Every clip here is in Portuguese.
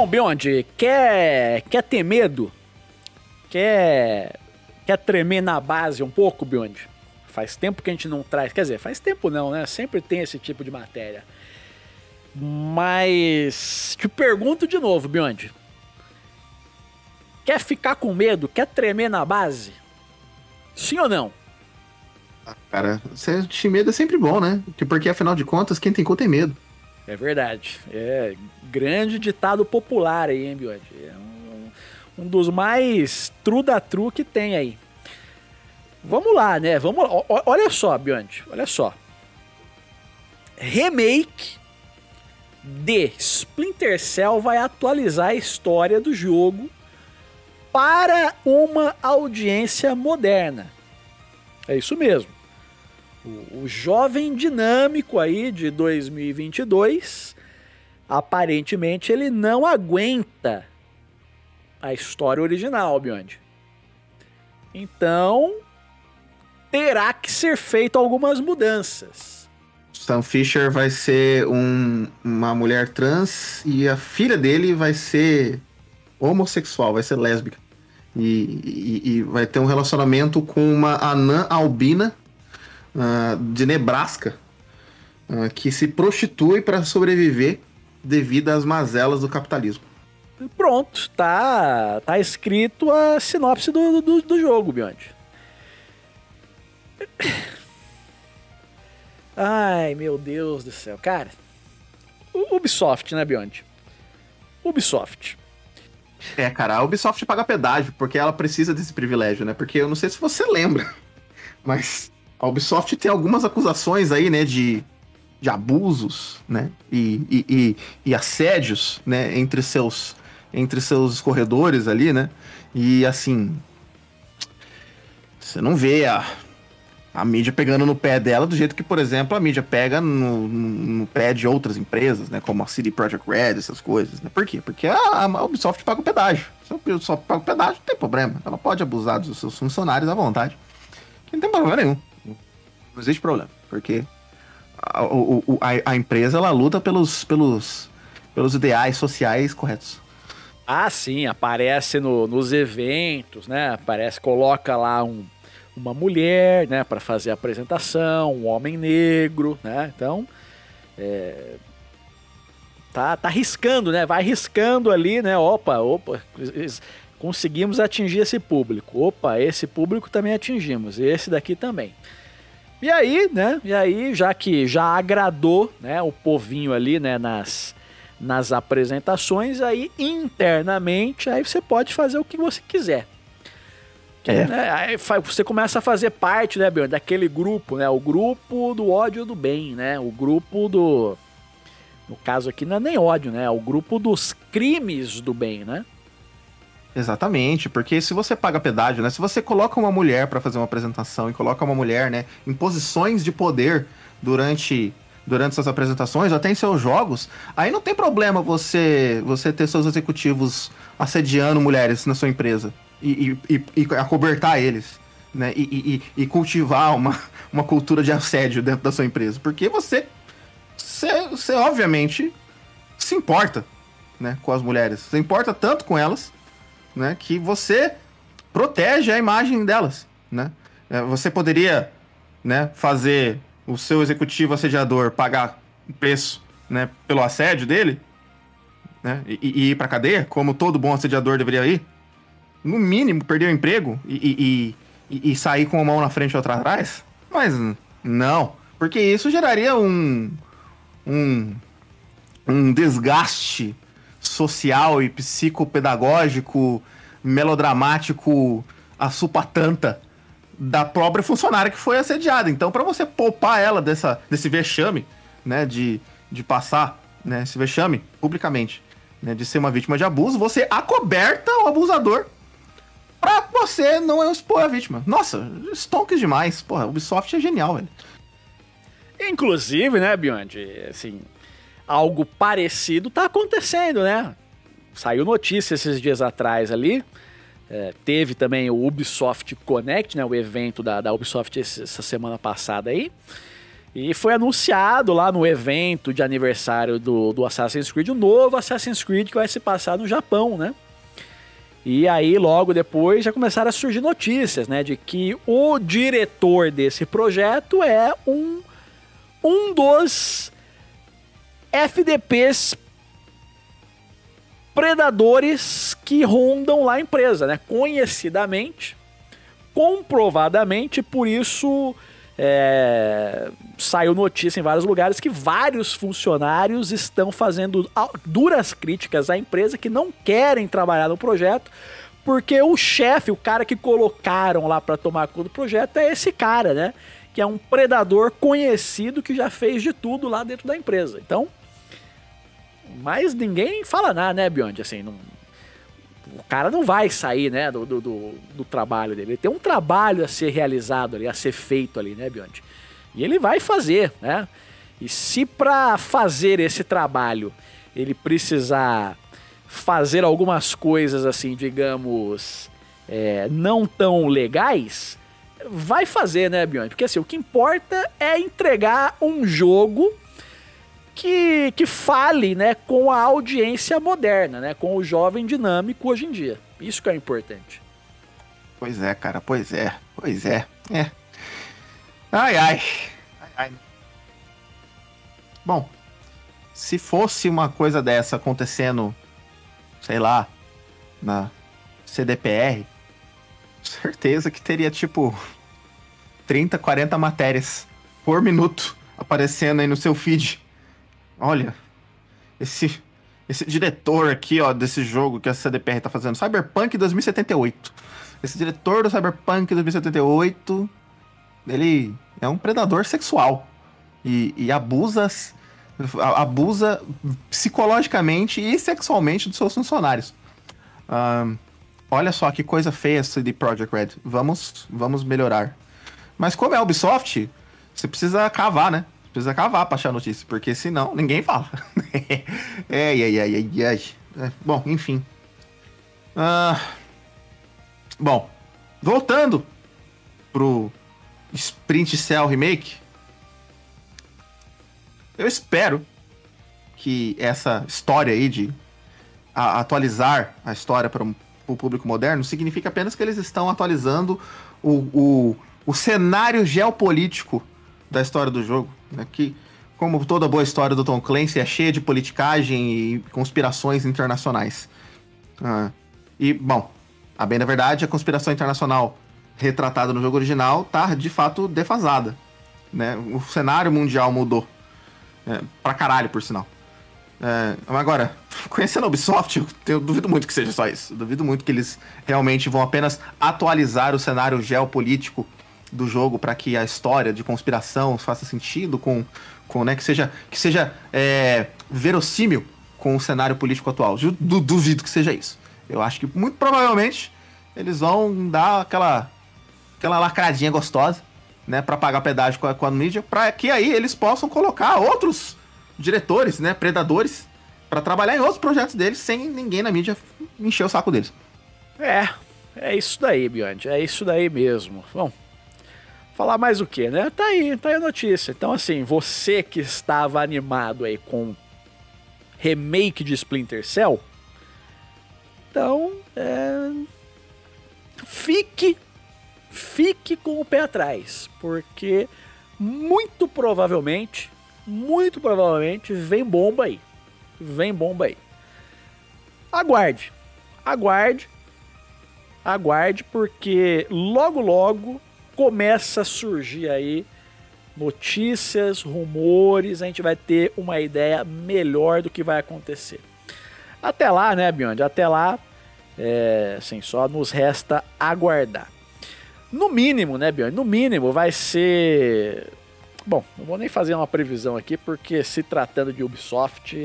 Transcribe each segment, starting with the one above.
Bom, Beyond, quer ter medo? Quer tremer na base um pouco, Beyond? Faz tempo que a gente não traz, quer dizer, faz tempo não, né? Sempre tem esse tipo de matéria. Mas te pergunto de novo, Beyond. Quer ficar com medo? Quer tremer na base? Sim ou não? Cara, sentir medo é sempre bom, né? Porque afinal de contas, quem tem cu tem medo. É verdade. É grande ditado popular aí, hein, Beyond? É um dos mais true da true que tem aí. Vamos lá, né? Vamos lá. Olha só, Beyond. Olha só. Remake de Splinter Cell vai atualizar a história do jogo para uma audiência moderna. É isso mesmo. O jovem dinâmico aí de 2022, aparentemente ele não aguenta a história original, Beyond. Então, terá que ser feito algumas mudanças. Sam Fisher vai ser uma mulher trans e a filha dele vai ser homossexual, vai ser lésbica. E vai ter um relacionamento com uma anã albina de Nebraska que se prostitui para sobreviver devido às mazelas do capitalismo. Pronto, tá escrito a sinopse do jogo, Beyond. Ai, meu Deus do céu. Cara, Ubisoft, né, Beyond? Ubisoft. Cara, a Ubisoft paga pedágio, porque ela precisa desse privilégio, né? Porque eu não sei se você lembra, mas a Ubisoft tem algumas acusações aí, né, de abusos, né? E assédios, né, entre seus corredores ali, né? E assim, você não vê a mídia pegando no pé dela do jeito que, por exemplo, a mídia pega no pé de outras empresas, né? Como a CD Projekt Red, essas coisas, né? Por quê? Porque a Ubisoft paga o pedágio. Se a Ubisoft paga o pedágio, não tem problema. Ela pode abusar dos seus funcionários à vontade. Não tem problema nenhum. Não existe problema. Porque a empresa, ela luta pelos ideais sociais corretos. Ah, sim, aparece nos eventos, né? Aparece, coloca lá uma mulher, né, para fazer a apresentação, um homem negro, né? Então, tá riscando, né? Vai riscando ali, né? Opa, conseguimos atingir esse público. Opa, esse público também atingimos, esse daqui também. E aí, né? Já que já agradou, né, o povinho ali, né, nas apresentações, aí internamente, aí você pode fazer o que você quiser. Né? Aí você começa a fazer parte, né, Beyond, daquele grupo, né? O grupo do ódio do bem, né? O grupo do... No caso aqui não é nem ódio, né? É o grupo dos crimes do bem, né? Exatamente, porque se você paga pedágio, né? Se você coloca uma mulher para fazer uma apresentação e coloca uma mulher, né, em posições de poder durante suas apresentações, até em seus jogos, aí não tem problema você ter seus executivos assediando mulheres na sua empresa e acobertar eles, né? E cultivar uma cultura de assédio dentro da sua empresa, porque você obviamente se importa, né, com as mulheres, você importa tanto com elas, né, que você protege a imagem delas, né? Você poderia, né, fazer o seu executivo assediador pagar o preço, né, pelo assédio dele, né, e ir pra cadeia, como todo bom assediador deveria ir. No mínimo, perder o emprego e sair com uma mão na frente e outra atrás. Mas não, porque isso geraria um desgaste social e psicopedagógico, melodramático, assupatanta da própria funcionária que foi assediada. Então, para você poupar ela desse vexame, né, de passar, né, esse vexame publicamente, né, de ser uma vítima de abuso, você acoberta o abusador pra você não expor a vítima. Nossa, stonks demais. Porra, Ubisoft é genial, velho. Inclusive, né, Beyond, assim, algo parecido tá acontecendo, né? Saiu notícia esses dias atrás ali. Teve também o Ubisoft Connect, né, o evento da Ubisoft essa semana passada aí. E foi anunciado lá no evento de aniversário do Assassin's Creed, o novo Assassin's Creed que vai se passar no Japão, né? E aí, logo depois, já começaram a surgir notícias, né? De que o diretor desse projeto é um dos FDPs predadores que rondam lá a empresa, né? Conhecidamente, comprovadamente, por isso saiu notícia em vários lugares que vários funcionários estão fazendo duras críticas à empresa, que não querem trabalhar no projeto, porque o chefe, o cara que colocaram lá para tomar conta do projeto é esse cara, né? Que é um predador conhecido que já fez de tudo lá dentro da empresa. Então, mas ninguém fala nada, né, Beyond? Assim, não, o cara não vai sair, né, do trabalho dele. Ele tem um trabalho a ser realizado ali, a ser feito ali, né, Beyond? E ele vai fazer, né? E se para fazer esse trabalho ele precisar fazer algumas coisas assim, digamos, não tão legais, vai fazer, né, Beyond? Porque assim, o que importa é entregar um jogo que fale, né, com a audiência moderna, né, com o jovem dinâmico hoje em dia. Isso que é importante. Pois é, cara, pois é. Ai. Bom, se fosse uma coisa dessa acontecendo, sei lá, na CDPR, certeza que teria, tipo, 30, 40 matérias por minuto aparecendo aí no seu feed. Olha, esse diretor aqui, ó, desse jogo que a CDPR tá fazendo, Cyberpunk 2078. Esse diretor do Cyberpunk 2078, ele é um predador sexual e abusa psicologicamente e sexualmente dos seus funcionários. Olha só que coisa feia esse CD Projekt Red. Vamos melhorar. Mas como é a Ubisoft, você precisa cavar, né? Precisa cavar pra achar a notícia, porque senão ninguém fala. Bom, enfim. Bom, voltando pro Splinter Cell Remake, eu espero que essa história aí de atualizar a história para o público moderno significa apenas que eles estão atualizando o cenário geopolítico da história do jogo, né? Que, como toda boa história do Tom Clancy, é cheia de politicagem e conspirações internacionais. E, bom, a bem da verdade, a conspiração internacional retratada no jogo original tá, de fato, defasada, né? O cenário mundial mudou. Pra caralho, por sinal. Agora, conhecendo a Ubisoft, eu duvido muito que seja só isso. Eu duvido muito que eles realmente vão apenas atualizar o cenário geopolítico do jogo para que a história de conspiração faça sentido com né, que seja verossímil com o cenário político atual. Duvido que seja isso. Eu acho que muito provavelmente eles vão dar aquela lacradinha gostosa, né, para pagar pedágio com a mídia, para que aí eles possam colocar outros diretores, né, predadores, para trabalhar em outros projetos deles sem ninguém na mídia encher o saco deles. É isso daí, Beyond. É isso daí mesmo. Bom, falar mais o que, né? Tá aí a notícia. Então, assim, você que estava animado aí com remake de Splinter Cell, então, fique com o pé atrás, porque muito provavelmente vem bomba aí. Aguarde, porque logo começa a surgir aí notícias, rumores, a gente vai ter uma ideia melhor do que vai acontecer. Até lá, né, Beyond? Até lá, assim, só nos resta aguardar. No mínimo, né, Beyond? No mínimo vai ser... Bom, não vou nem fazer uma previsão aqui, porque se tratando de Ubisoft,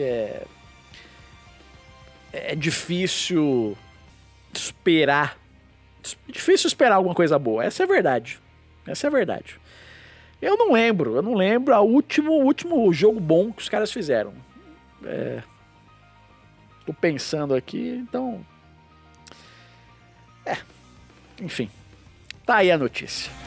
é difícil esperar. Difícil esperar alguma coisa boa. Essa é a verdade. Eu não lembro o último jogo bom que os caras fizeram. Tô pensando aqui, então... Enfim, tá aí a notícia.